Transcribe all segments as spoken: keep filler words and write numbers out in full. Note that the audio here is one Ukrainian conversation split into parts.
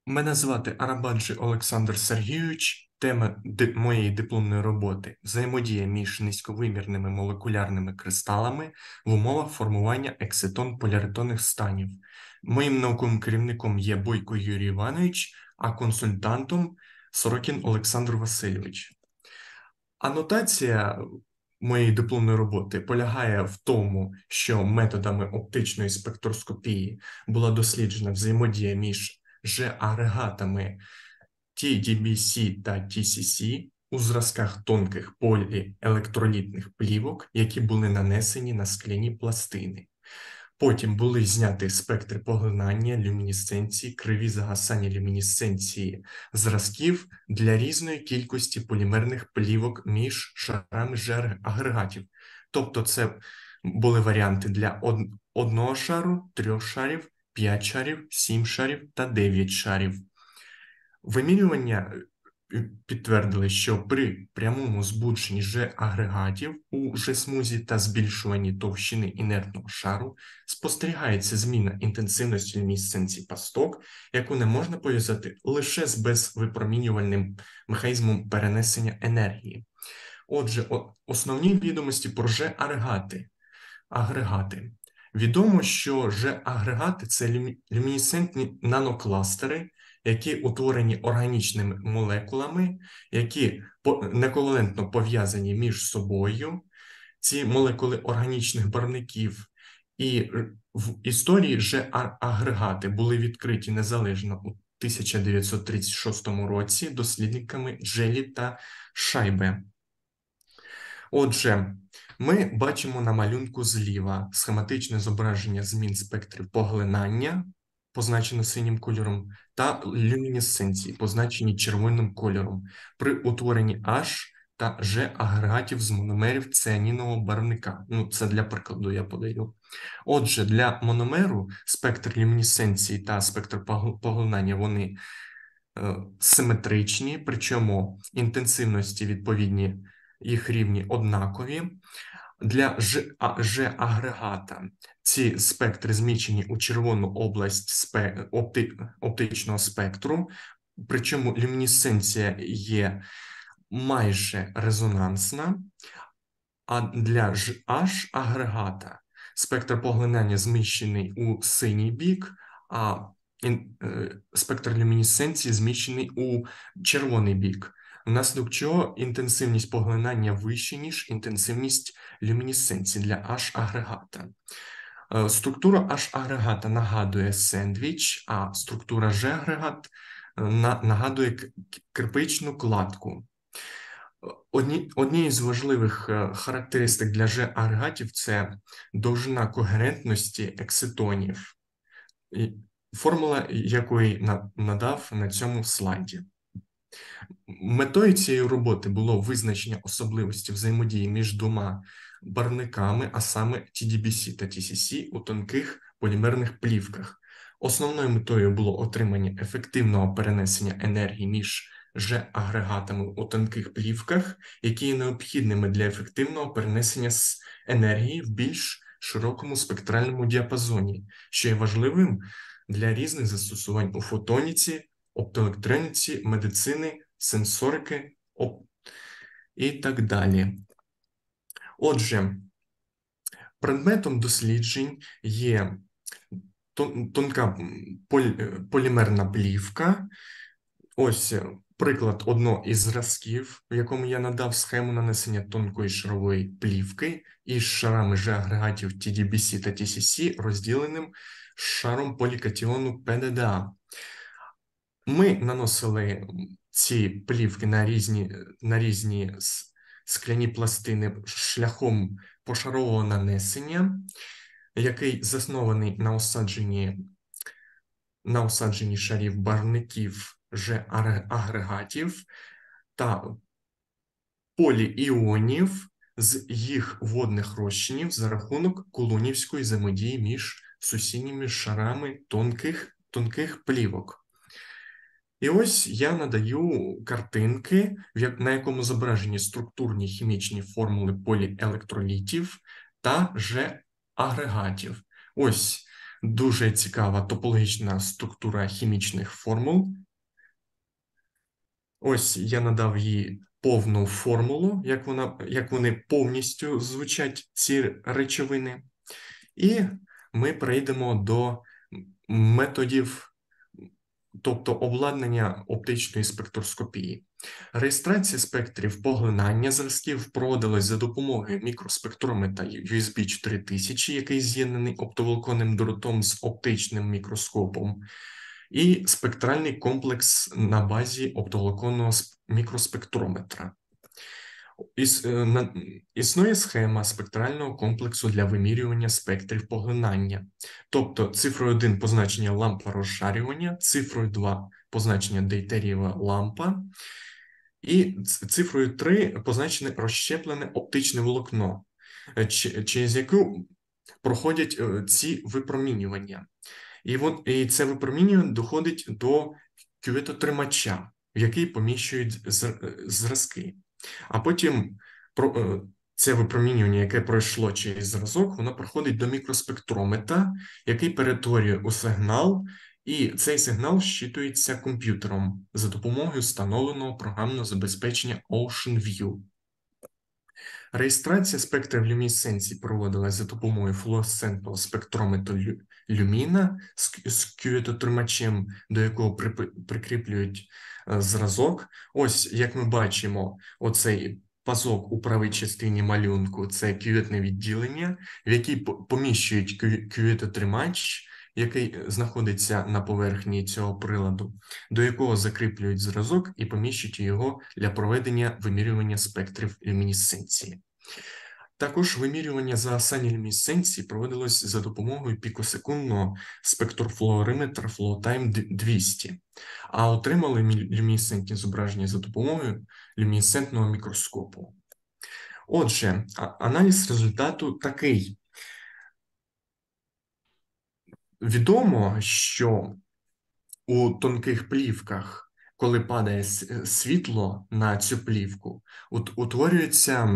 Мене звати Арабаджі Олександр Сергійович. Тема ди- моєї дипломної роботи – взаємодія між низьковимірними молекулярними кристалами в умовах формування екситон-поляритонних станів. Моїм науковим керівником є Бойко Юрій Іванович, а консультантом – Сорокін Олександр Васильович. Анотація моєї дипломної роботи полягає в тому, що методами оптичної спектроскопії була досліджена взаємодія між Ж-агрегатами Ті Ді Бі Сі та Ті Сі Сі у зразках тонких поліелектролітних плівок, які були нанесені на скляні пластини. Потім були зняті спектри поглинання, люмінесценції, криві загасання люмінесценції зразків для різної кількості полімерних плівок між шарами Ж-агрегатів. Тобто це були варіанти для одного шару, трьох шарів, п'ять шарів, сім шарів та дев'ять шарів. Вимірювання підтвердили, що при прямому збудженні Ж-агрегатів у Ж-смузі та збільшуванні товщини інертного шару спостерігається зміна інтенсивності люмінесценції пасток, яку не можна пов'язати лише з безвипромінювальним механізмом перенесення енергії. Отже, основні відомості про Ж-агрегати. Агрегати. Відомо, що Ж-агрегати – це люмінесцентні нанокластери, які утворені органічними молекулами, які нековалентно пов'язані між собою. Ці молекули органічних барвників. І в історії Ж-агрегати були відкриті незалежно у тисяча дев'ятсот тридцять шостому році дослідниками Джелі та Шайбе. Отже, ми бачимо на малюнку зліва схематичне зображення змін спектрів поглинання, позначено синім кольором, та люмінесценції, позначені червоним кольором, при утворенні H та Ж-агрегатів з мономерів цианінового барвника. Ну, це для прикладу я подаю. Отже, для мономеру спектр люмінесценції та спектр поглинання, вони е, симетричні, причому інтенсивності відповідні їх рівні однакові. Для Ж-агрегата ці спектри зміщені у червону область спе... опти... оптичного спектру, причому люмінесценція є майже резонансна, а для H-агрегата спектр поглинання зміщений у синій бік, а спектр люмінесценції зміщений у червоний бік, внаслідок чого інтенсивність поглинання вища, ніж інтенсивність люмінесценції для H-агрегата. Структура H-агрегата нагадує сендвіч, а структура Ж-агрегат нагадує кирпичну кладку. Одні, однією з важливих характеристик для Ж-агрегатів – це довжина когерентності екситонів, формула якої надав на цьому слайді. Метою цієї роботи було визначення особливості взаємодії між двома барвниками, а саме Ті Ді Бі Сі та Ті Сі Сі у тонких полімерних плівках. Основною метою було отримання ефективного перенесення енергії між Ж-агрегатами у тонких плівках, які є необхідними для ефективного перенесення енергії в більш широкому спектральному діапазоні, що є важливим для різних застосувань у фотоніці, оптоелектроніці, медицини, сенсорики оп... і так далі. Отже, предметом досліджень є тонка полімерна плівка. Ось приклад одного із зразків, в якому я надав схему нанесення тонкої шарової плівки із шарами Ж-агрегатів Ті Ді Бі Сі та Ті Сі Сі, розділеним шаром полікатіону Пе Де Де А. Ми наносили ці плівки на різні, на різні скляні пластини шляхом пошарового нанесення, який заснований на осадженні, на осадженні шарів барвників Ж-агрегатів та полііонів з їх водних розчинів за рахунок кулонівської взаємодії між сусідніми шарами тонких, тонких плівок. І ось я надаю картинки, на якому зображені структурні хімічні формули поліелектролітів та Ж-агрегатів. Ось дуже цікава топологічна структура хімічних формул. Ось я надав їй повну формулу, як вона, як вони повністю звучать, ці речовини. І ми перейдемо до методів, тобто обладнання оптичної спектроскопії. Реєстрація спектрів поглинання зразків проводилась за допомогою мікроспектрометра ю ес бі чотири тисячі, який з'єднаний оптоволоконним дротом з оптичним мікроскопом, і спектральний комплекс на базі оптоволоконного мікроспектрометра. Іс, на, існує схема спектрального комплексу для вимірювання спектрів поглинання. Тобто цифрою один позначення лампа розшарювання, цифрою два позначення дейтерієва лампа, і цифрою три позначене розщеплене оптичне волокно, через яке проходять ці випромінювання. І, от, і це випромінювання доходить до кюветотримача, в який поміщують зразки. А потім це випромінювання, яке пройшло через зразок, воно проходить до мікроспектрометра, який перетворює у сигнал, і цей сигнал щитується комп'ютером за допомогою встановленого програмного забезпечення OceanView. Реєстрація спектрів люмінесценції проводилась за допомогою флуоресцентного спектрометру люміна з кюветотримачем, до якого прикріплюють зразок. Ось, як ми бачимо, оцей пазок у правій частині малюнку – це кюветне відділення, в який поміщують кюветотримач, який знаходиться на поверхні цього приладу, до якого закріплюють зразок і поміщують його для проведення вимірювання спектрів люмінесценції. Також вимірювання згасання люмінесценції проводилось за допомогою пікосекундного спектрофлуориметра FlowTime двісті, а отримали люмінесцентні зображення за допомогою люмінесцентного мікроскопу. Отже, аналіз результату такий. Відомо, що у тонких плівках, коли падає світло на цю плівку, утворюються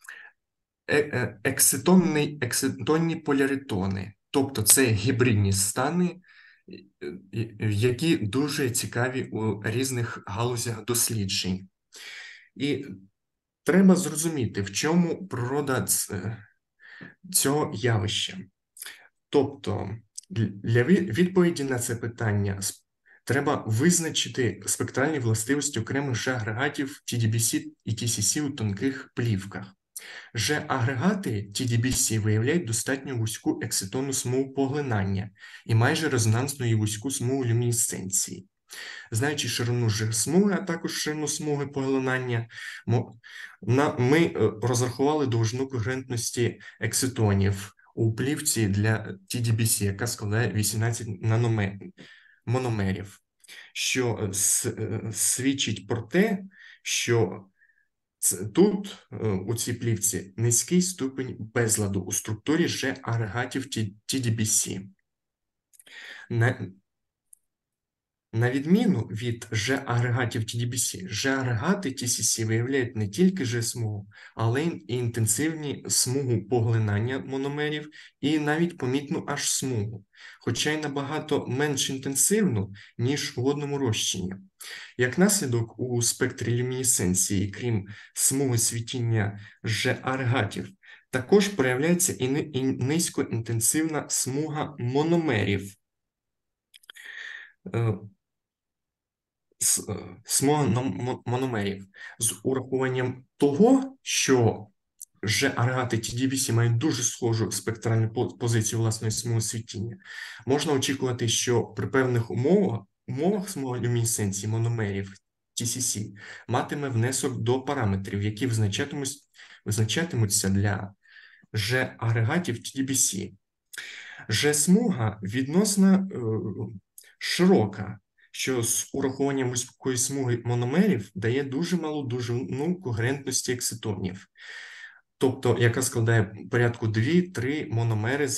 екситонні, екситонні поляритони, тобто це гібридні стани, які дуже цікаві у різних галузях досліджень. І треба зрозуміти, в чому природа цього явища. Тобто, для відповіді на це питання треба визначити спектральні властивості окремих же-агрегатів ті ді бі сі і ті сі сі у тонких плівках. Же-агрегати ті ді бі сі виявляють достатньо вузьку екситонну смугу поглинання і майже резонансну і вузьку смугу люмінесценції. Знаючи ширину же-смуги, а також ширину смуги поглинання, ми розрахували довжину когерентності екситонів у плівці для ті ді бі сі, яка складає вісімнадцять мономерів, що свідчить про те, що тут, у цій плівці, низький ступень безладу у структурі же-агрегатів ті ді бі сі. На, на відміну від же-агрегатів ті ді бі сі, же-агрегати ті сі сі виявляють не тільки же-смугу, але й інтенсивні смугу поглинання мономерів і навіть помітну H-смугу, хоча й набагато менш інтенсивну, ніж у водному розчині. Як наслідок, у спектрі люмінесценції, крім смуги світіння же-агрегатів, також проявляється і низькоінтенсивна смуга мономерів. Смуга мономерів. З урахуванням того, що же-агрегати ті ді бі сі мають дуже схожу спектральну позицію власної смуги світіння, можна очікувати, що при певних умовах, умовах смуга люмінесценції мономерів ті сі сі матиме внесок до параметрів, які визначатимуться для же-агрегатів ті ді бі сі. Же-смуга відносно е, широка, що з урахуванням вузької смуги мономерів дає дуже малу довжину когерентності екситонів, тобто яка складає порядку два-три мономери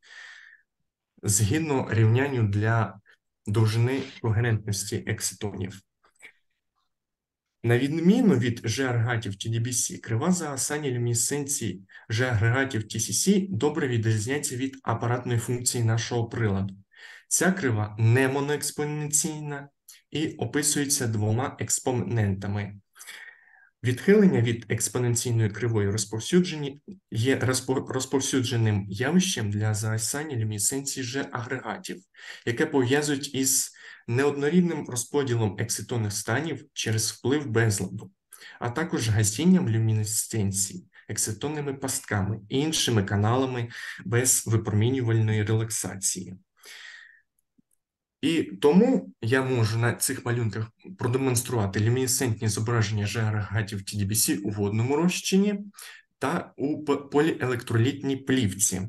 згідно рівнянню для довжини когерентності екситонів. На відміну від G-агрегатів ті ді бі сі, крива загасання люмінесценції G-агрегатів ті сі сі добре відрізняється від апаратної функції нашого приладу. Ця крива не моноекспоненційна і описується двома експонентами. Відхилення від експоненційної кривої розповсюджені є розповсюдженим явищем для загасання люмінесценції G-агрегатів, яке пов'язують із неоднорідним розподілом екситонних станів через вплив безладу, а також гасінням люмінесценції екситонними пастками і іншими каналами без випромінювальної релаксації. І тому я можу на цих малюнках продемонструвати люмінесцентні зображення G-агрегатів ті ді бі сі у водному розчині та у поліелектролітній плівці.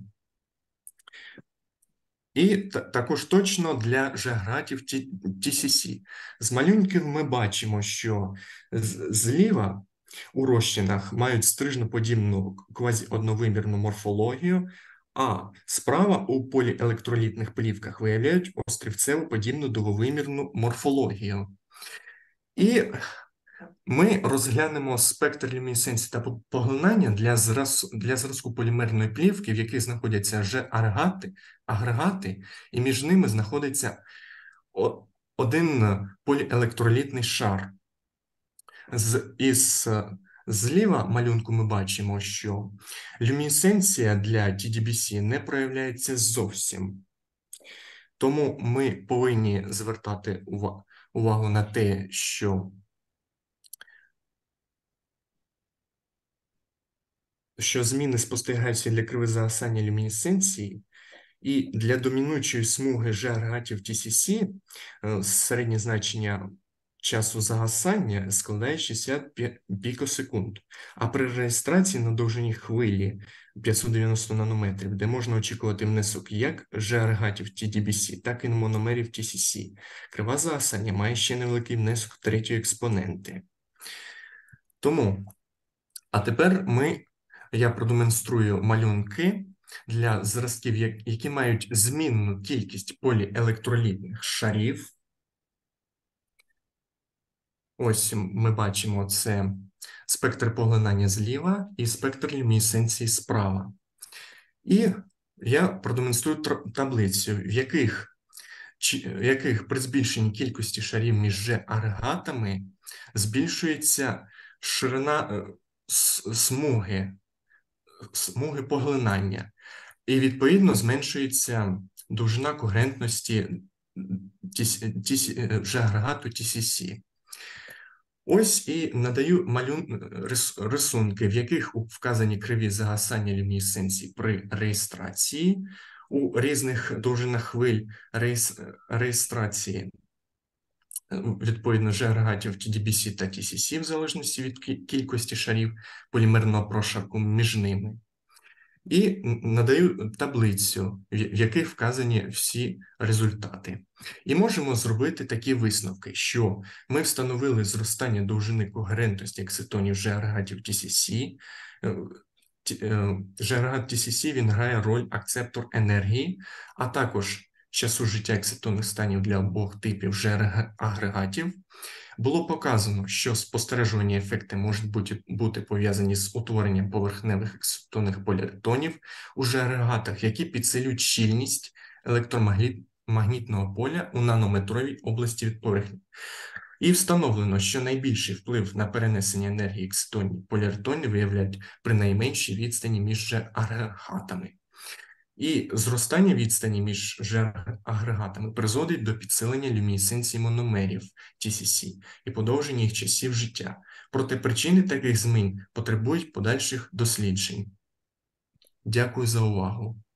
І також точно для G-агрегатів ті сі сі. З малюнків ми бачимо, що зліва у розчинах мають стрижноподібну квазіодновимірну морфологію, а справа у поліелектролітних плівках виявляють острівцево-подібну довговимірну морфологію. І ми розглянемо спектр люмінесценції та поглинання для, зраз... для зразку полімерної плівки, в яких знаходяться G-агрегати, агрегати, і між ними знаходиться один поліелектролітний шар. З... Із зліва малюнку ми бачимо, що люмінесценція для ті ді бі сі не проявляється зовсім. Тому ми повинні звертати увагу на те, що що зміни спостерігаються для криви загасання люмінесценції, і для домінуючої смуги G-агрегатів ті сі сі середнє значення часу загасання складає шістдесят пікосекунд, а при реєстрації на довжині хвилі п'ятсот дев'яносто нанометрів, де можна очікувати внесок як G-агрегатів ті ді бі сі, так і мономерів ті сі сі, крива загасання має ще невеликий внесок третьої експоненти. Тому, а тепер ми Я продемонструю малюнки для зразків, які мають змінну кількість поліелектролітних шарів. Ось ми бачимо це спектр поглинання зліва і спектр люмінесценції справа. І я продемонструю таблицю, в яких, в яких при збільшенні кількості шарів між G-агрегатами збільшується ширина смуги, смуги поглинання, і, відповідно, зменшується довжина когерентності G-агрегату ті сі сі. Ось і надаю малюн... рисунки, в яких вказані криві загасання люмінесценції при реєстрації у різних довжинах хвиль реєстрації, відповідно, G-агрегатів ті ді бі сі та ті сі сі, в залежності від кількості шарів полімерного прошарку між ними. І надаю таблицю, в яких вказані всі результати. І можемо зробити такі висновки, що ми встановили зростання довжини когерентності екситонів G-агрегатів ті сі сі. G-агрегат ті сі сі, він грає роль акцептор енергії, а також часу життя екситонних станів для обох типів G-агрегатів. Було показано, що спостережувані ефекти можуть бути, бути пов'язані з утворенням поверхневих екситонних поліетонів у G-агрегатах, які підсилюють щільність електромагнітного поля у нанометровій області від поверхні. І встановлено, що найбільший вплив на перенесення енергії екситонів поліетонів виявляють при найменшій відстані між G-агрегатами. І зростання відстані між G-агрегатами призводить до підсилення люмінесценції мономерів ті сі сі і подовження їх часів життя. Проте причини таких змін потребують подальших досліджень. Дякую за увагу.